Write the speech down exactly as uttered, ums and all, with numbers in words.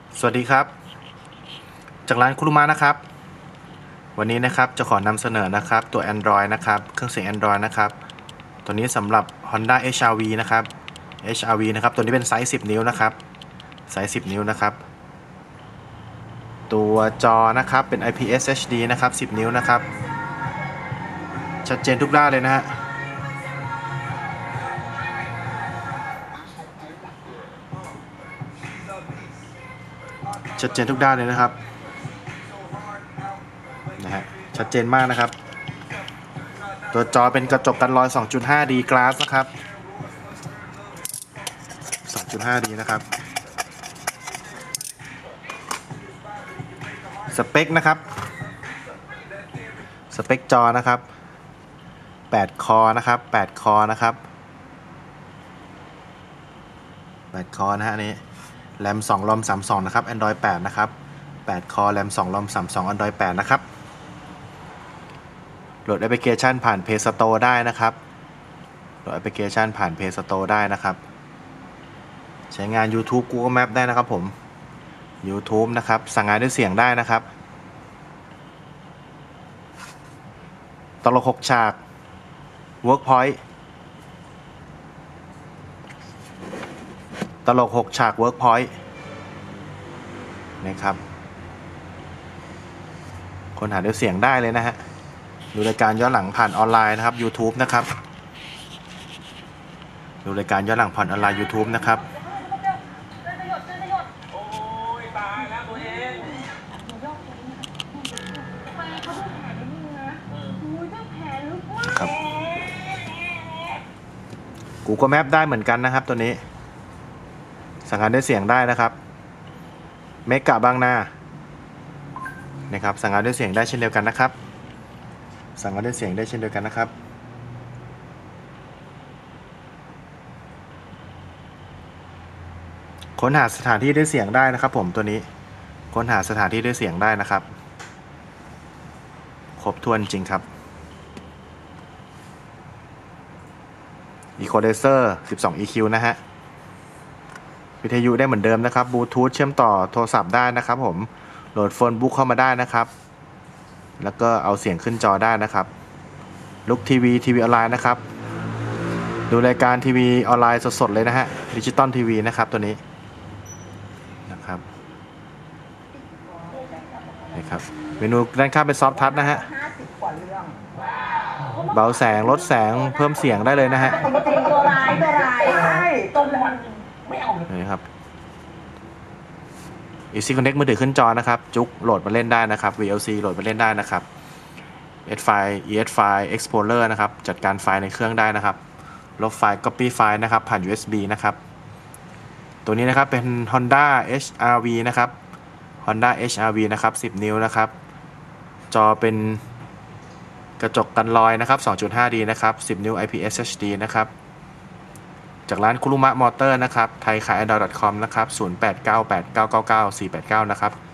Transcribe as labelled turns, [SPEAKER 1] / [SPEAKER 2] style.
[SPEAKER 1] สวัสดีครับจากร้านคุรุมะนะครับวันนี้นะครับจะขอนำเสนอนะครับตัว Android นะครับเครื่องเสียง Android นะครับตัวนี้สำหรับ Honda เอช อาร์ วี นะครับ เอช อาร์ วี นะครับตัวนี้เป็นไซส์สิบนิ้วนะครับไซส์สิบนิ้วนะครับตัวจอนะครับเป็น ไอ พี เอส เอช ดี นะครับสิบนิ้วนะครับชัดเจนทุกด้านเลยนะฮะชัดเจนทุกด้านเลยนะครับนะฮะชัดเจนมากนะครับตัวจอเป็นกระจกกันรอย สองจุดห้า ดี Glass นะครับ สองจุดห้า ดี นะครับสเปคนะครับสเปคจอนะครับแปดคอนะครับแปดคอนะครับแปดคอนะฮะนี้แรมสองรอมสามสิบสองนะครับ Android แปดนะครับแปดคอแรมสองรอมสามสิบสอง Android แปดนะครับโหลดแอปพลิเคชันผ่าน Play Store ได้นะครับโหลดแอปพลิเคชันผ่าน Play Store ได้นะครับใช้งาน YouTube Google Map ได้นะครับผม YouTube นะครับสั่งงานด้วยเสียงได้นะครับตลกหกฉาก Workpoint ตลกหกฉาก Workpoint นะครับค้นหาด้วยเสียงได้เลยนะฮะดูรายการย้อนหลังผ่านออนไลน์นะครับ YouTube นะครับดูรายการย้อนหลังผ่านออนไลน์ YouTube นะครับครับ Google Map ได้เหมือนกันนะครับตัวนี้สั่งงานด้วยเสียงได้นะครับเมกะบางนานะครับสั่งงานด้วยเสียงได้เช่นเดียวกันนะครับสั่งงานด้วยเสียงได้เช่นเดียวกันนะครับค้นหาสถานที่ด้วยเสียงได้นะครับผมตัวนี้ค้นหาสถานที่ด้วยเสียงได้นะครับครบถ้วนจริงครับ Equalizer สิบสอง อี คิว นะฮะวิทยุได้เหมือนเดิมนะครับบลูทูธเชื่อมต่อโทรศัพท์ได้นะครับผมโหลดโฟนบุ๊กเข้ามาได้นะครับแล้วก็เอาเสียงขึ้นจอได้นะครับลุกทีวีทีวีออนไลน์นะครับดูรายการทีวีออนไลน์สดๆเลยนะฮะดิจิตอลทีวีนะครับตัวนี้นะครับนี่ครับเมนูด้านข้างเป็นซอฟท์ทัชนะฮะเบาแสงลดแสงเพิ่มเสียงได้เลยนะฮะ
[SPEAKER 2] ตัวร้ายตัวร้ายใช่ตัวมันไม่เอา
[SPEAKER 1] นี่ครับ Easy Connect มือถือขึ้นจอนะครับจุกโหลดมาเล่นได้นะครับ วี แอล ซี โหลดมาเล่นได้นะครับ เอส ไฟล์ อี เอส ไฟล์ Explorer นะครับจัดการไฟล์ในเครื่องได้นะครับลบไฟล์ Copy ไฟล์นะครับผ่าน ยู เอส บี นะครับตัวนี้นะครับเป็น Honda เอช อาร์ วี นะครับ Honda เอช อาร์ วี นะครับสิบนิ้วนะครับจอเป็นกระจกกันรอยนะครับ สองจุดห้า ดี นะครับสิบนิ้ว ไอ พี เอส เอช ดี นะครับจากร้านคุรุมะมอเตอร์นะครับไทยขาย แอนดรอยด์ ดอท คอม นะครับศูนย์ แปด เก้า แปด เก้า เก้า เก้า สี่ แปด เก้านะครับ